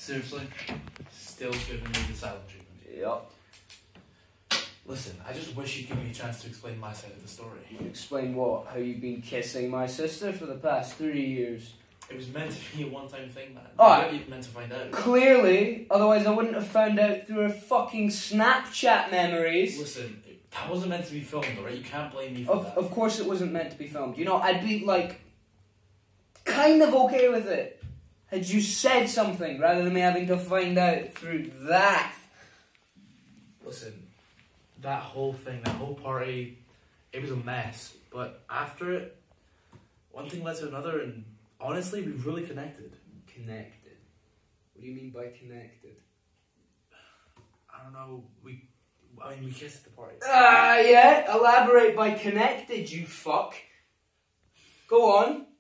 Seriously? Still giving me the silent treatment? Yup. Listen, I just wish you'd give me a chance to explain my side of the story. Explain what? How you've been kissing my sister for the past 3 years? It was meant to be a one-time thing, man. Oh, You weren't even meant to find out. Clearly, otherwise I wouldn't have found out through her fucking Snapchat memories. Listen, that wasn't meant to be filmed, alright? You can't blame me for that. Of course it wasn't meant to be filmed. You know, I'd be, like, kind of okay with it had you said something rather than me having to find out through that. Listen, that whole thing, that whole party, it was a mess. But after it, one thing led to another, and honestly, we really connected. Connected? What do you mean by connected? I don't know, we kissed at the party. Yeah? Elaborate by connected, you fuck. Go on.